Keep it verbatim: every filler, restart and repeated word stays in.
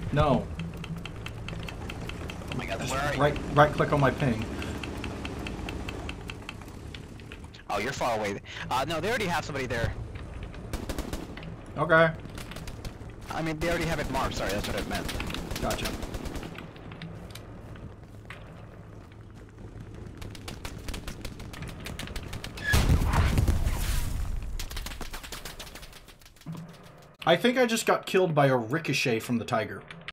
No. Oh my god, where are you? Right, right click on my ping. Oh, you're far away. Uh, no, they already have somebody there. Okay. I mean, they already have it marked. Sorry, that's what it meant. Gotcha. I think I just got killed by a Ricochet from the Tiger.